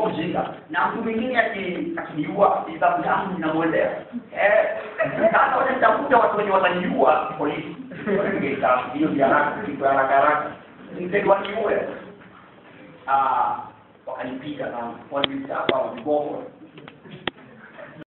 mjinga. Na mtu mwingine akiniua sababu yangu ninamwendea. Sasa wote nitakuta watu wenye wataniua polisi. Wanaongea hiyo biashara kitu haraka. Ndio waniue. Wakanipiga na polisi hapa wa Vibogo.